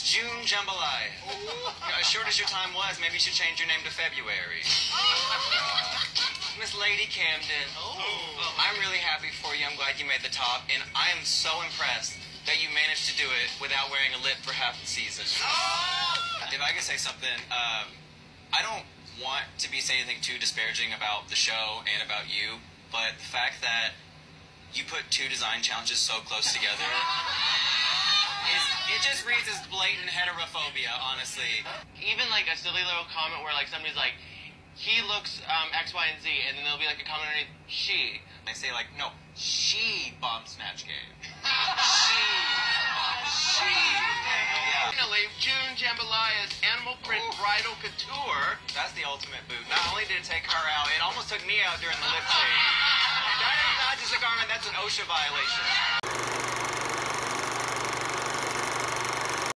June Jambalaya. As short as your time was, maybe you should change your name to February. Miss Lady Camden. I'm really happy for you. I'm glad you made the top, and I am so impressed that you managed to do it without wearing a lip for half the season. If I could say something, I don't want to be saying anything too disparaging about the show and about you, but the fact that you put two design challenges so close together, it just reads as blatant heterophobia, honestly. Even like a silly little comment where like somebody's like, he looks X, Y, and Z, and then there'll be like a comment underneath, she. I say like, no, she bombed Snatch Game. She. Yeah. Finally, June Jambalaya's animal print bridal couture. That's the ultimate boot. Not only did it take her out, it almost took me out during the lip sync. That is not just a garment, that's an OSHA violation.